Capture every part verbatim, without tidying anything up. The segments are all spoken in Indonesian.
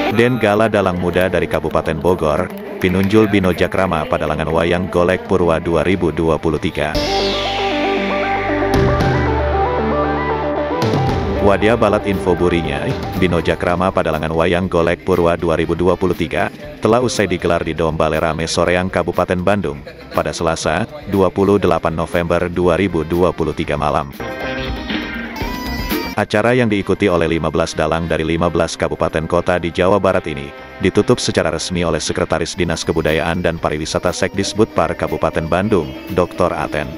Den Gala Dalang Muda dari Kabupaten Bogor, Pinunjul Bino Jakrama Padalangan Wayang Golek Purwa dua ribu dua puluh tiga. Wadia Balat Info Burinya, Bino Jakrama Padalangan Wayang Golek Purwa dua ribu dua puluh tiga, telah usai digelar di Dom Balai Rame Soreang Kabupaten Bandung, pada Selasa, dua puluh delapan November dua ribu dua puluh tiga malam. Acara yang diikuti oleh lima belas dalang dari lima belas kabupaten kota di Jawa Barat ini, ditutup secara resmi oleh Sekretaris Dinas Kebudayaan dan Pariwisata Sekdisbudpar Kabupaten Bandung, Doktor Aten.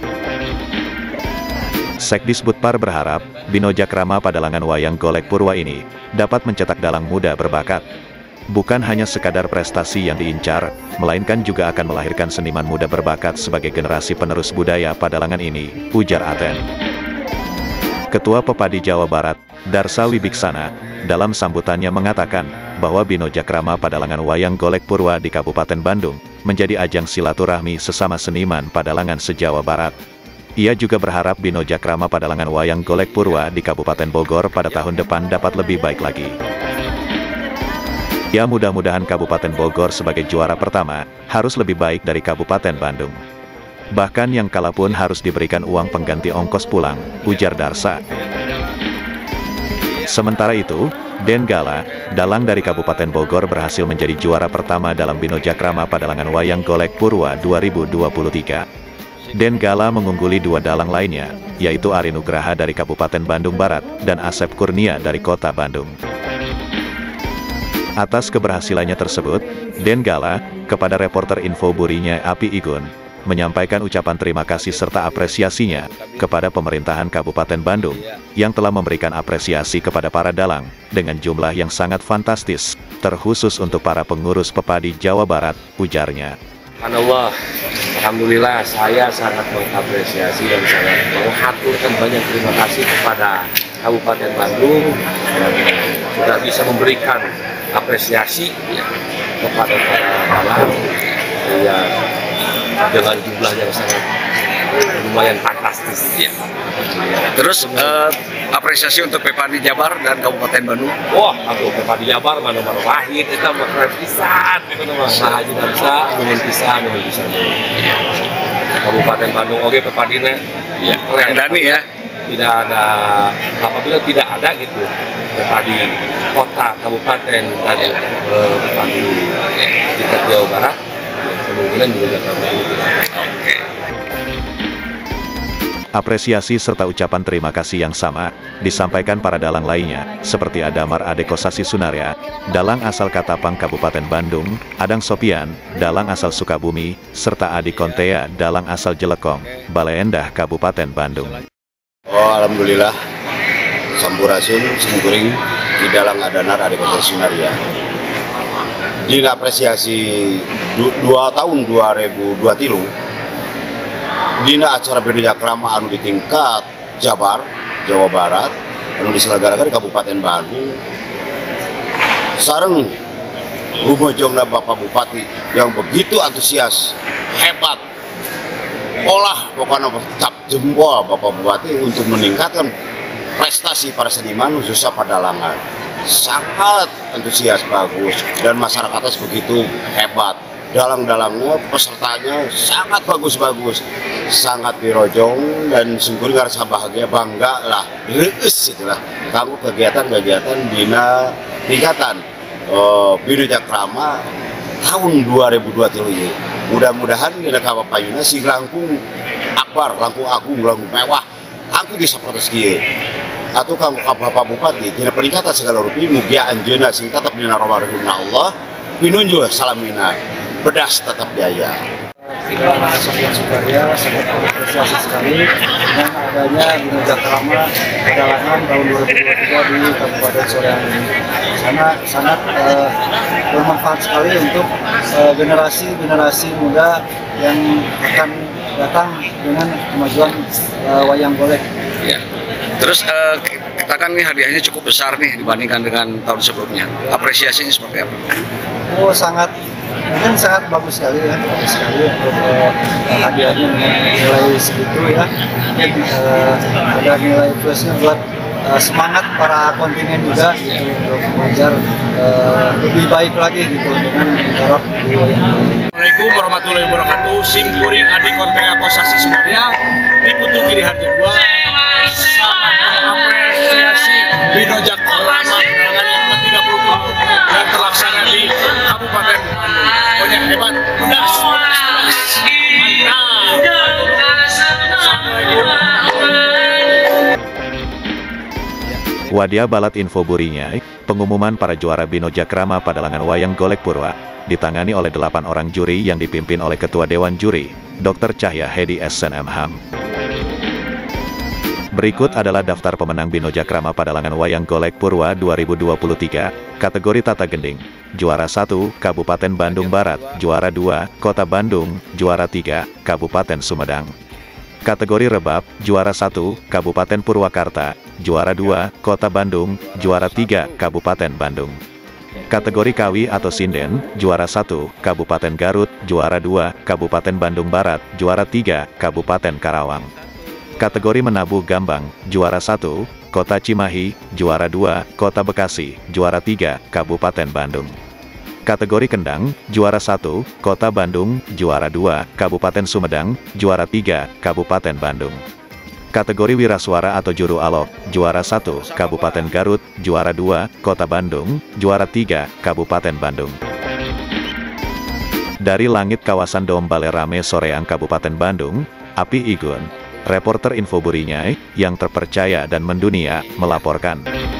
Sekdisbudpar berharap, Bino Jakrama Padalangan Wayang Golek Purwa ini, dapat mencetak dalang muda berbakat. Bukan hanya sekadar prestasi yang diincar, melainkan juga akan melahirkan seniman muda berbakat sebagai generasi penerus budaya Padalangan ini, ujar Aten. Ketua Pepadi Jawa Barat, Darsa Wibiksana, dalam sambutannya mengatakan, bahwa Bino Jakrama Padalangan Wayang Golek Purwa di Kabupaten Bandung, menjadi ajang silaturahmi sesama seniman Padalangan se-Jawa Barat. Ia juga berharap Bino Jakrama Padalangan Wayang Golek Purwa di Kabupaten Bogor pada tahun depan dapat lebih baik lagi. Ya, mudah-mudahan Kabupaten Bogor sebagai juara pertama, harus lebih baik dari Kabupaten Bandung. Bahkan yang kalah pun harus diberikan uang pengganti ongkos pulang, ujar Darsa. Sementara itu, Den Gala, dalang dari Kabupaten Bogor berhasil menjadi juara pertama dalam Bino Jakrama Padalangan Wayang Golek Purwa dua ribu dua puluh tiga. Den Gala mengungguli dua dalang lainnya, yaitu Ari Nugraha dari Kabupaten Bandung Barat, dan Asep Kurnia dari Kota Bandung. Atas keberhasilannya tersebut, Den Gala, kepada reporter Info Burinya Api Igun, menyampaikan ucapan terima kasih serta apresiasinya kepada pemerintahan Kabupaten Bandung yang telah memberikan apresiasi kepada para dalang dengan jumlah yang sangat fantastis, terkhusus untuk para pengurus Pepadi Jawa Barat, ujarnya. Subhanallah, alhamdulillah saya sangat mengapresiasi dan sangat mengaturkan banyak terima kasih kepada Kabupaten Bandung yang sudah bisa memberikan apresiasi ya, kepada para dalang yang dengan jumlah yang sangat lumayan fantastis ya. Terus uh, apresiasi untuk Pepadi Jabar dan Kabupaten Bandung. Wah, aku Pepadi Jabar mana-mana lahir kita keren pisan itu mah Haji Darsa nuhun pisan nuhun pisan. Kabupaten Bandung oke Pepadina ya keren Dani ya. Tidak ada apabila tidak ada gitu Pepadi kota kabupaten dan uh, Pepadi kita Jawa Barat kemungkinan juga karena ini tidak ada. Oke. Apresiasi serta ucapan terima kasih yang sama disampaikan para dalang lainnya, seperti Adamar Adekosasi Sunaria, dalang asal Katapang Kabupaten Bandung, Adang Sopian, dalang asal Sukabumi, serta Adi Kontea, dalang asal Jelekong, Balai Endah Kabupaten Bandung. Oh, alhamdulillah, Sampurasun, Singkuring, di dalang Adanar Adekosasi Sunaria. Dina apresiasi du, dua tahun dua ribu dua puluh tiga dina acara Bino Jakrama anu di tingkat Jabar, Jawa Barat, anu diselenggarakan di Kabupaten Bandung. Sareng rumojongna Bapak Bupati yang begitu antusias, hebat, olah pokoknya cap jempol Bapak Bupati untuk meningkatkan prestasi para seniman khususnya Padalangan. Sangat antusias, bagus, dan masyarakatnya begitu hebat. Dalang-dalangnya, pesertanya sangat bagus-bagus, sangat dirojong dan sungguh ngerasa bahagia, bangga lah, reus itulah. Kamu kegiatan-kegiatan bina tingkatan uh, Bino Jakrama tahun dua ribu dua puluh tiga ini. Mudah-mudahan dina kapapayuna si langkung akbar, langkung agung, langkung mewah, langkung bisa protes kieu. Atau kamu Bapak Bupati tidak peningkatan segala rupi mugia anjeuna sing tetap dina romarihna Allah pinunjul salamina bedas tetap jaya. Dalang Sofian Sukarya sangat apresiasi sekali dengan adanya Bino Jakrama Padalangan tahun dua ribu dua puluh tiga di Kabupaten Soreang ini. Sangat sangat uh, bermanfaat sekali untuk generasi-generasi uh, muda yang akan datang dengan kemajuan uh, wayang golek. Ya. Terus uh, kita kan nih hadiahnya cukup besar nih dibandingkan dengan tahun sebelumnya. Apresiasinya seperti apa? Oh, sangat mungkin sangat bagus sekali ya, bagus sekali untuk uh, hadiahnya dengan nilai segitu ya. Mungkin uh, ada nilai plusnya buat uh, semangat para kontingen juga gitu untuk mengejar uh, lebih baik lagi gitu dengan menggarap di wayang. Assalamualaikum warahmatullahi wabarakatuh. Simkuring Adi Kontea Kosasi semuanya di Putu Giri Harja dua sangat mengapresiasi Binoja Krama dengan yang ke tiga puluh tujuh yang terlaksana di Kabupaten Bandung. Pokoknya hebat, pedas, pedas, pedas. Wadia Balat Info Burinya, pengumuman para juara Binoja Krama Padalangan Wayang Golek Purwa, ditangani oleh delapan orang juri yang dipimpin oleh Ketua Dewan Juri, dokter Cahya Hedi S N M Ham. Berikut adalah daftar pemenang Binoja Krama Padalangan Wayang Golek Purwa dua ribu dua puluh tiga, kategori Tata Gending. Juara satu, Kabupaten Bandung Barat. Juara dua, Kota Bandung. Juara tiga, Kabupaten Sumedang. Kategori Rebab, juara satu, Kabupaten Purwakarta. Juara dua, Kota Bandung. Juara tiga, Kabupaten Bandung. Kategori Kawi atau Sinden, juara satu, Kabupaten Garut. Juara dua, Kabupaten Bandung Barat. Juara tiga, Kabupaten Karawang. Kategori Menabuh Gambang, juara satu, Kota Cimahi. Juara dua, Kota Bekasi. Juara tiga, Kabupaten Bandung. Kategori Kendang, juara satu, Kota Bandung. Juara dua, Kabupaten Sumedang. Juara tiga, Kabupaten Bandung. Kategori Wirasuara atau Juru Alok, juara satu, Kabupaten Garut. Juara dua, Kota Bandung. Juara tiga, Kabupaten Bandung. Dari langit kawasan Dom Balerame Soreang Kabupaten Bandung, Api Igun, reporter Info Burinya yang terpercaya dan mendunia, melaporkan.